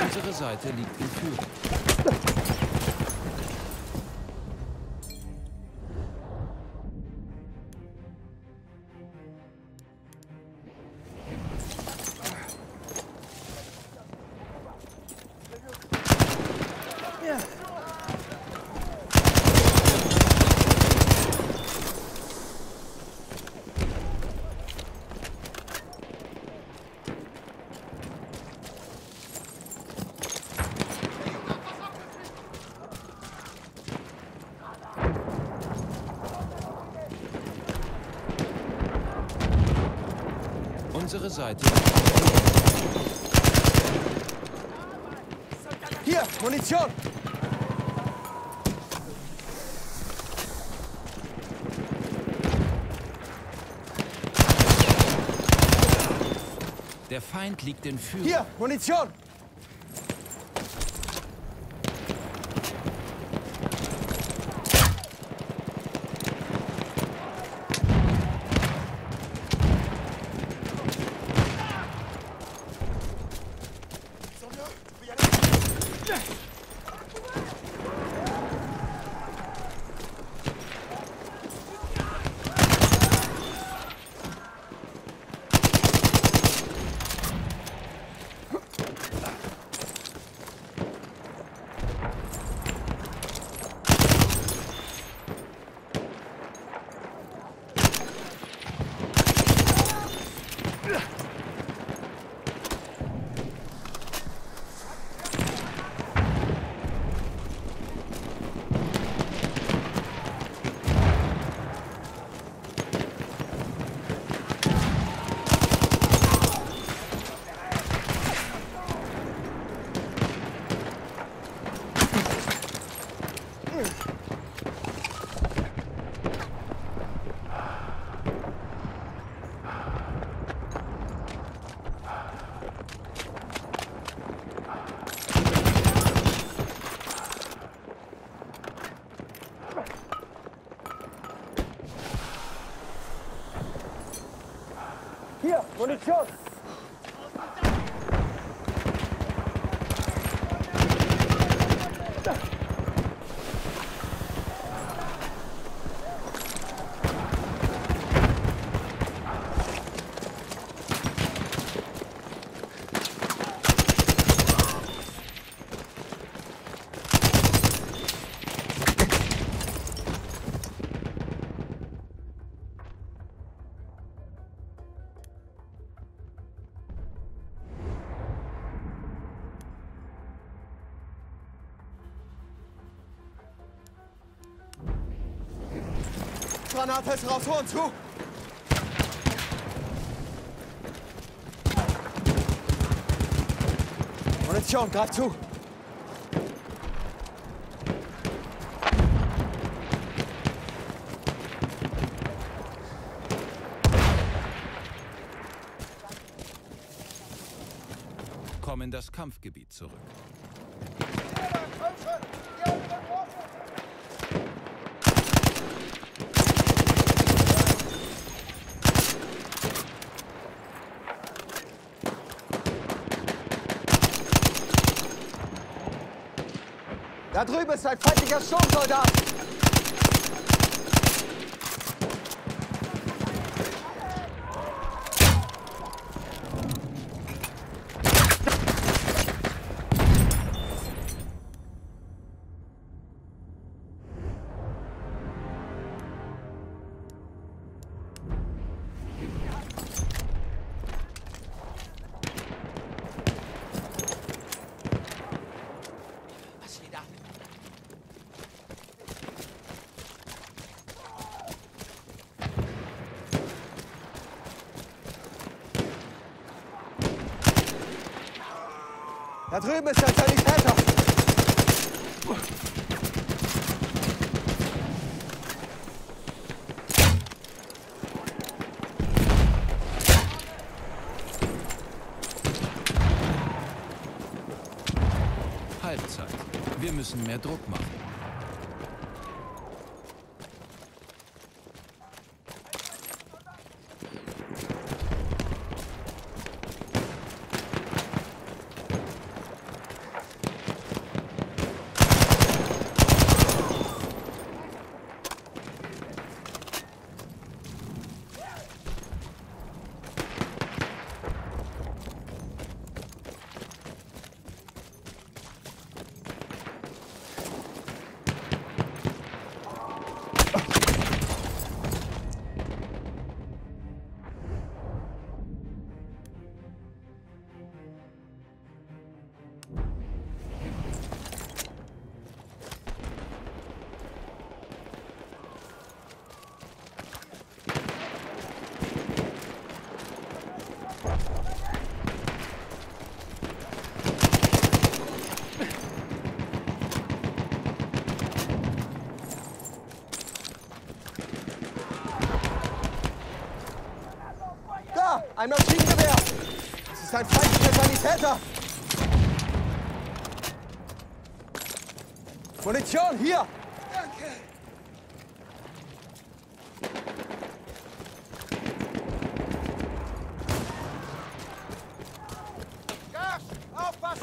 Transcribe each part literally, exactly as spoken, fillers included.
Unsere Seite liegt in Führung. Unsere Seite. Hier, Munition! Der Feind liegt in Führung. Hier, Munition! Hier, Munition! Granate ist raus, Horn zu! Munition, greif zu! Komm in das Kampfgebiet zurück. Da drüben ist ein feindlicher Sturmsoldat! Da drüben ist ein Sanitäter! Halbzeit. Wir müssen mehr Druck machen. ist ein feindlicher Sanitäter! Munition, hier! Danke! Gas! Aufpassen!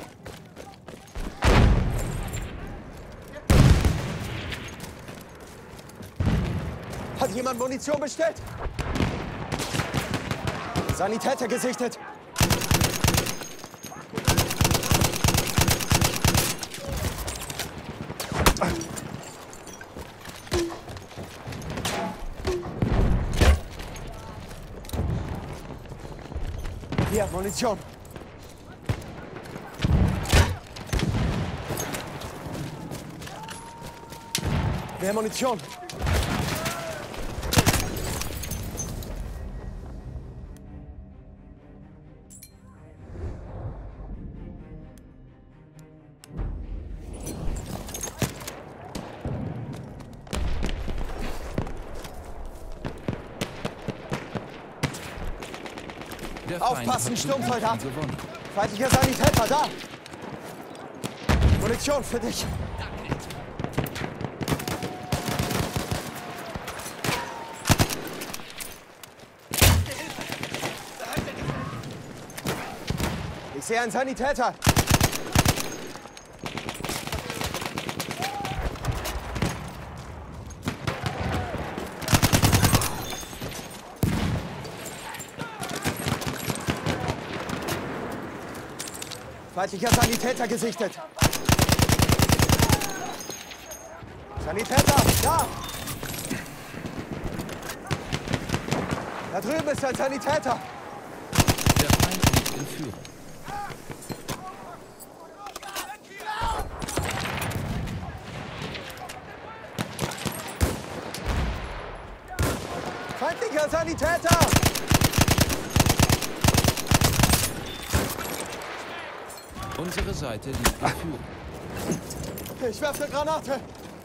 Hat jemand Munition bestellt? Sanitäter gesichtet! Hier, Munition! Mehr Munition! Der Feind Aufpassen, hat Sturmsoldat! gewonnen. Feindlicher Sanitäter, da! Munition für dich! Ich sehe einen Sanitäter! Feindlicher Sanitäter gesichtet. Sanitäter, da! Da drüben ist ein Sanitäter. Der Feind liegt in Führung. Feindlicher Sanitäter! Unsere Seite liegt in Führung. Ich werfe eine Granate.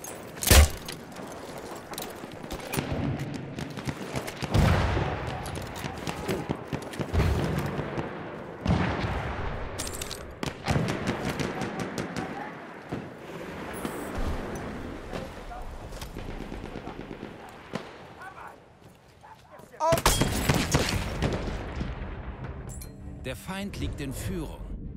Auf! Der Feind liegt in Führung.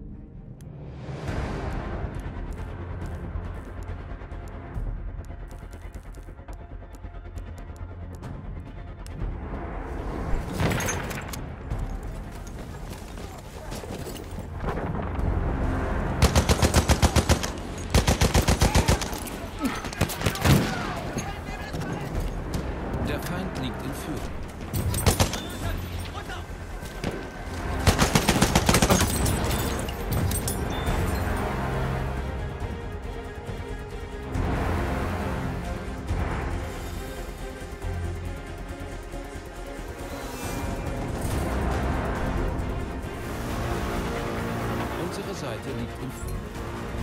Der Feind liegt in Führung. Unsere Seite liegt in Führung.